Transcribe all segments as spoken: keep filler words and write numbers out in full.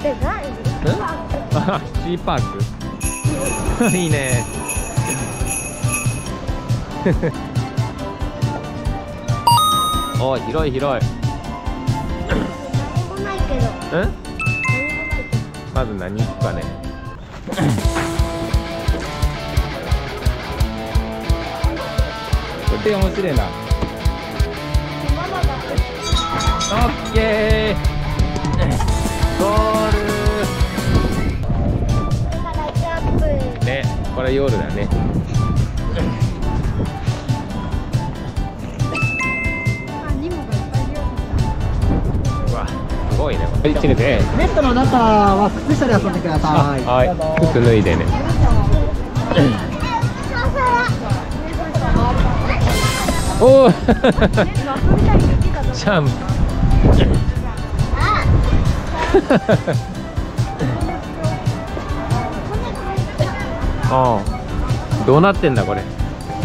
でかい。 あ、シーパークいいね。お、広い広い。 何もないけど。 うん？ 何もないけど。 まず何行くかね。これ面白いな。 ママが。 オッケー。ゴール。 だからジャンプ。 ね、これ夜だね。うわ、すごいね。はい、チネで。 ネットの中は靴下で遊んでください。 はい、靴脱いでね。おお。ジャンプ。ああ、どうなってんだこれ。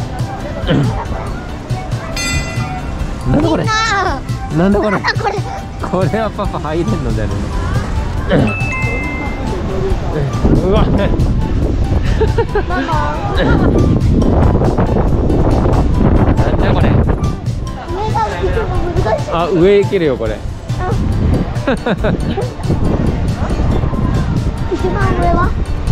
なんだこれ。なんだこれ。 これ。 これはパパ入れんのだよね。うわ。 ママ。 なんだこれ。 上が行くの難しい。 あ、上行けるよこれ。 一番上は。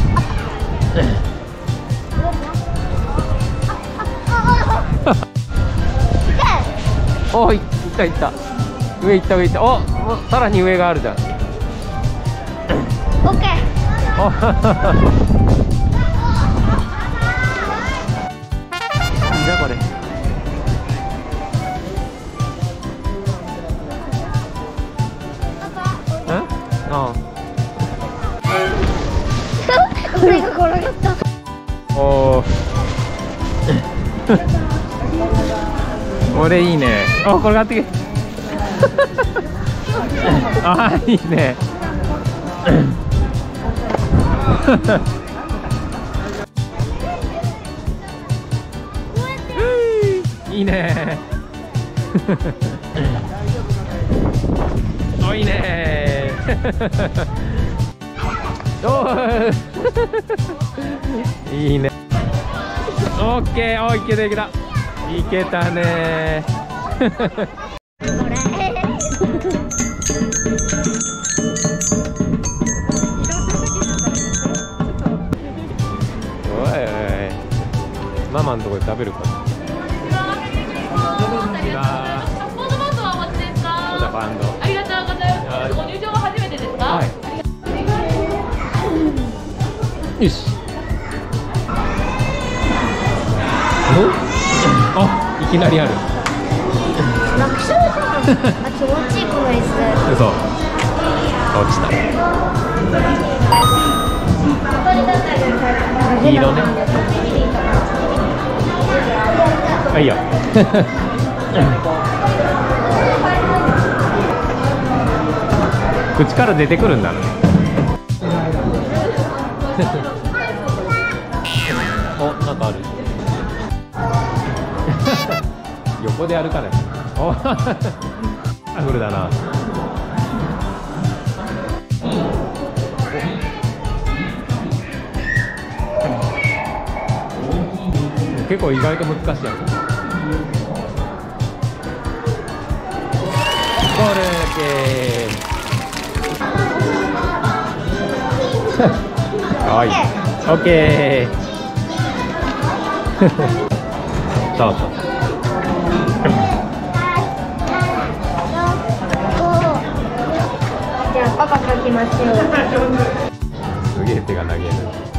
お、いったいった。上行った上行った。お、さらに上があるじゃん。 オッケー。 いいなこれ。うん？ああ。 これが転がった。 おお。これいいね。あ、転がってけ。あ、いいね。いいね。お、いいね。おーいいね。オッケー、お、いけたいけた。いけたね。おいおい、ママのとこで食べるか。バンド。 ありがとうございます。ご入場は初めてですか？はい。 よし。あ、いきなりある。 楽勝じゃん。あ、気持ちいいこの椅子。 嘘。落ちた。黄色ね。あ、いいよ。口から出てくるんだね。お、なんかある。横で歩かない。お、カラフルだな。結構意外と難しいやつ。ゴール系。はい、オッケー。そうそう。 じゃあパパ書きましょう。 すげえ手が投げる。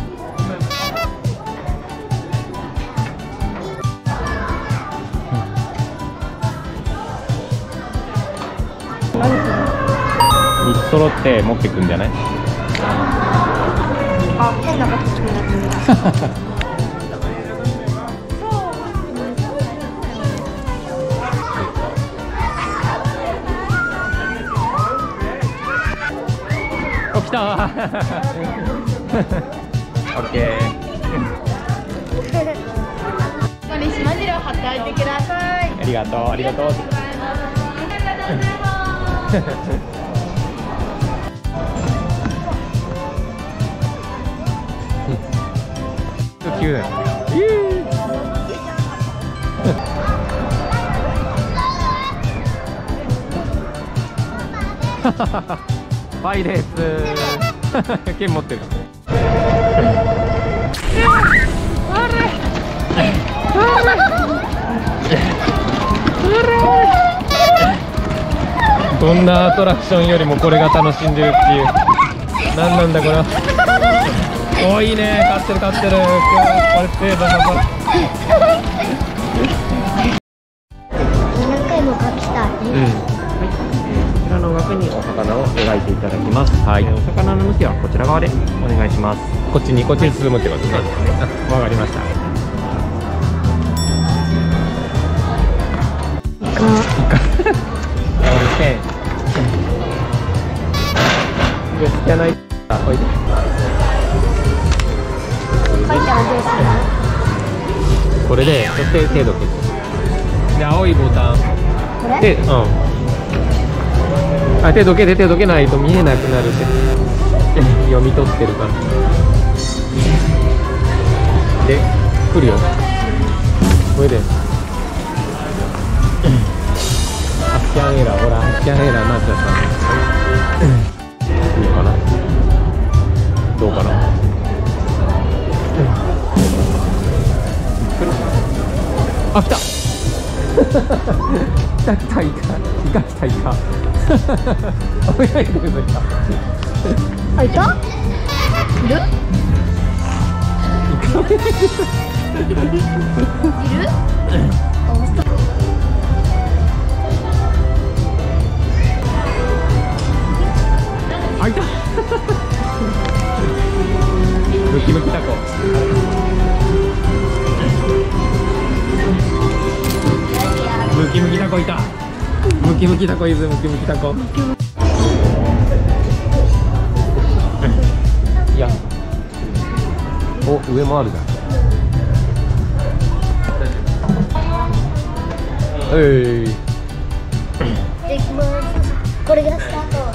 みっつ揃って持ってくんじゃない？ あ、変な形になってる。 お、来たー。オッケー。 ここにしま汁を貼っておいてください。 ありがとう、ありがとう。 急だよ。パイレーツ剣持ってる。どんなアトラクションよりもこれが楽しんでるっていう。何なんだこれは。おーいいね、勝ってる勝ってる。これ精度が何回も描きたい。 うん。こちらの枠にお魚を描いていただきます。はい。お魚の向きはこちら側でお願いします。こっちにこっちに進むってことですね。わかりました。イカ。イカ。オッケー。好きじゃない。あ、おいで。 描いたらどうする？ これで、そして手どけ。で、青いボタン。 これ？ で、うん。あ、手どけて手どけないと見えなくなるって読み取ってるから。で、来るよ。これで。アスキャンエラー、ほら、アスキャンエラーになっちゃった。いいかな。どうかな。あ、来た。来た来たイカ、イカ来たイカ。泳いでるのイカ。 あ、いた？いる？ イカ泳いでる。 いる？ あ、いた。ムキムキタコ。ムキムキタコいた。ムキムキタコいる。ムキムキタコ。いや。お、上もあるじゃん。えい。 できます。これがスタート。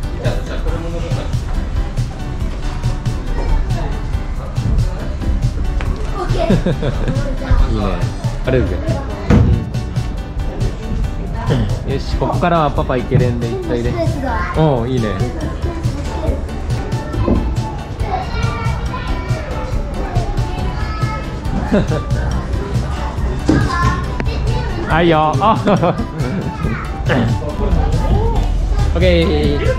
いいね。あれですね。よし、ここからはパパイケレンでいっちゃいで。おお、いいね。はいよ。あ、オッケー。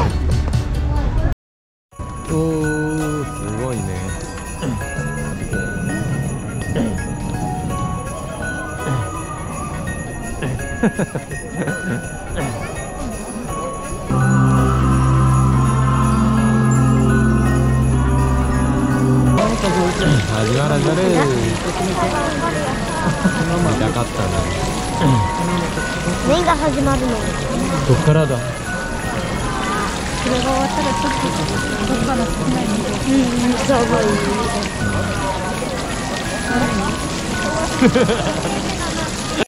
おお、すごいね。始まる始まる。見たかったな。 何が始まるの？ どっからだ。 これが終わったらちょっとここから少ないので。 うん、そう、いい。